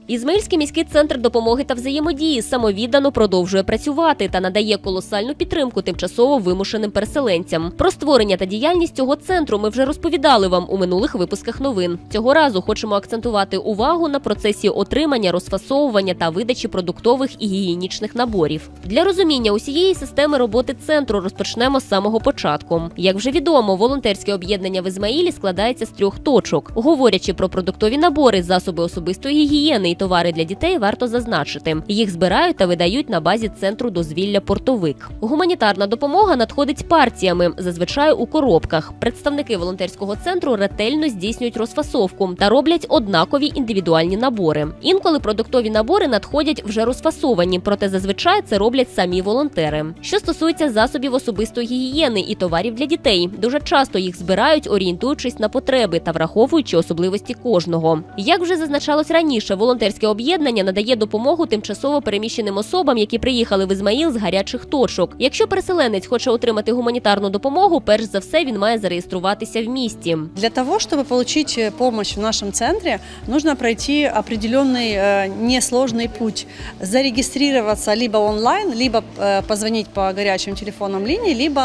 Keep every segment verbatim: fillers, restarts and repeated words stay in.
Ізмаїльський міський центр допомоги та взаємодії самовіддано продовжує працювати та надає колосальну підтримку тимчасово вимушеним переселенцям. Про створення та діяльність цього центру ми вже розповідали вам у минулих випусках новин. Цього разу хочемо акцентувати увагу на процесі отримання, розфасовування та видачі продуктових і гігієнічних наборів. Для розуміння усієї системи роботи центру розпочнемо з самого початку. Як вже відомо, волонтерське об'єднання в Ізмаїлі складається з трьох точок. Говорячи про продуктові набори, засоби особистої гігієни і товари для дітей, варто зазначити. Їх збирають та видають на базі центру дозвілля «Портовик». Гуманітарна допомога надходить партіями, зазвичай у коробках. Представники волонтерського центру ретельно здійснюють розфасовку та роблять однакові індивідуальні набори. Інколи продуктові набори надходять вже розфасовані, проте зазвичай це роблять самі волонтери. Що стосується засобів особистої гігієни і товарів для дітей, дуже часто їх збирають, орієнтуючись на потреби та враховуючи особливості кожного. Як вже зазначалось раніше, волонтерське об'єднання надає допомогу тимчасово переміщеним особам, які приїхали в Ізмаїл з гарячих точок. Якщо переселенець хоче отримати гуманітарну допомогу, перш за все він має зареєструватися в місті. Для того, щоб отримати допомогу в нашому центрі, потрібно пройти определенний несложний путь. Зареєструватися либо онлайн, либо позвонити по гарячим телефонним лініям, либо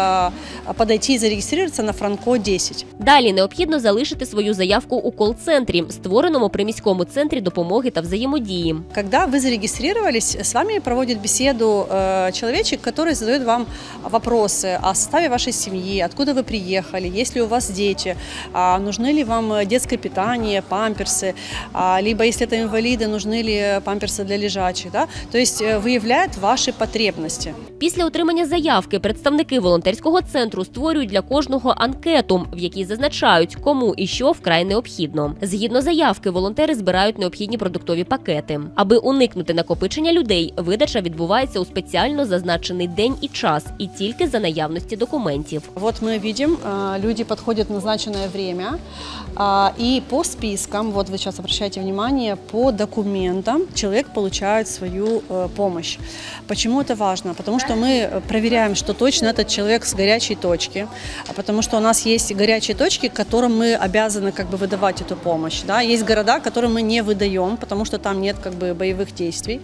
підійти і зареєструватися на Франко десять. Далі необхідно залишити свою заявку у кол-центрі, створеному при міському центрі допомоги та взаємодії. Когда вы зарегистрировались, с вами проводит беседу э, человечек, который задает вам вопросы о составе вашей семьи, откуда вы приехали, есть ли у вас дети, а, нужны ли вам детское питание, памперсы, а, либо если это инвалиды, нужны ли памперсы для лежачих. Да? То есть выявляет ваши потребности. Після отримання заявки представники волонтерського центру створюють для кожного анкету, в якій зазначають, кому і що вкрай необхідно. Згідно заявки, волонтери збирають необхідні продуктові пакети. Аби уникнути накопичення людей, видача відбувається у спеціально зазначений день і час, і тільки за наявності документів. Вот мы видим, люди подходят в назначенное время, и по спискам, вот вы сейчас обращаете внимание, по документам человек получает свою помощь. Почему это важно? Потому что мы проверяем, что точно этот человек с горячей точки, потому что у нас есть горячие точки, которым мы обязаны как бы выдавать эту помощь. Да? Есть города, которым мы не выдаем, потому что там нет как бы боевых действий.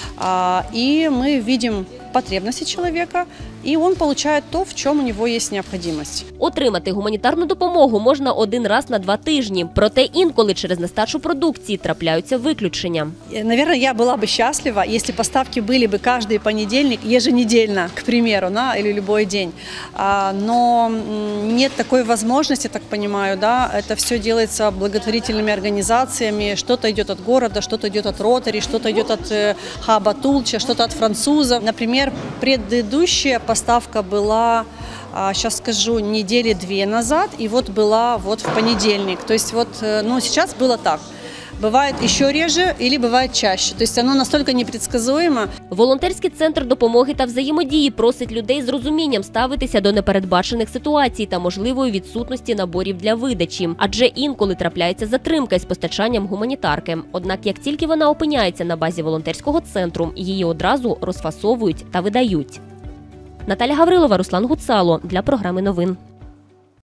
И мы видим потребности человека, и он получает то, в чем у него есть необходимость. Отримати гуманітарну допомогу можна один раз на два тижні, проте інколи через нестачу продукції трапляються виключення. Наверное, я была бы счастлива, если поставки были бы каждый понедельник, еженедельно, к примеру, да, или любой день. Но нет такой возможности, так понимаю, да, это все делается благотворительными организациями, что-то идет от города, что-то идет от Ротари, что-то идет от Хаба Тулча, что-то от французов. Например, предыдущая поставка была, сейчас скажу, недели две назад, и вот была вот в понедельник. То есть вот, ну, сейчас было так. Бывает еще реже или бывает чаще. То есть оно настолько непредсказуемо. Волонтерський центр допомоги та взаємодії просить людей з розумінням ставитися до непередбачених ситуацій та можливої відсутності наборів для видачі. Адже інколи трапляється затримка із постачанням гуманітарки. Однак, як тільки вона опиняється на базі волонтерського центру, її одразу розфасовують та видають. Наталя Гаврилова, Руслан Гуцало для програми новин.